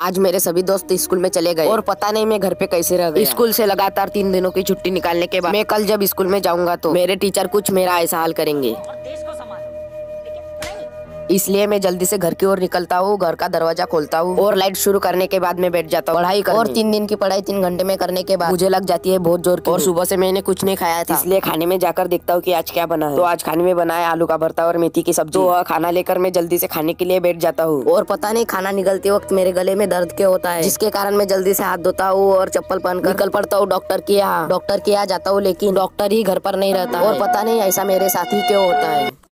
आज मेरे सभी दोस्त स्कूल में चले गए और पता नहीं मैं घर पे कैसे रह गया। स्कूल से लगातार 3 दिनों की छुट्टी निकालने के बाद मैं कल जब स्कूल में जाऊंगा तो मेरे टीचर कुछ मेरा ऐसा हाल करेंगे। इसलिए मैं जल्दी से घर की ओर निकलता हूँ, घर का दरवाजा खोलता हूँ और लाइट शुरू करने के बाद मैं बैठ जाता हूँ पढ़ाई करने। और 3 दिन की पढ़ाई 3 घंटे में करने के बाद मुझे लग जाती है बहुत जोर की। और सुबह से मैंने कुछ नहीं खाया था, इसलिए खाने में जाकर देखता हूँ कि आज क्या बना है। तो आज खाने में बना है आलू का भरता और मेथी की सब्जी। तो खाना लेकर मैं जल्दी से खाने के लिए बैठ जाता हूँ और पता नहीं खाना निकलते वक्त मेरे गले में दर्द क्यों होता है, जिसके कारण मैं जल्दी से हाथ धोता हूँ और चप्पल पहनकर निकल पड़ता हूँ डॉक्टर के यहाँ। डॉक्टर के यहाँ जाता हूँ लेकिन डॉक्टर ही घर पर नहीं रहता और पता नहीं ऐसा मेरे साथ ही क्यों होता है।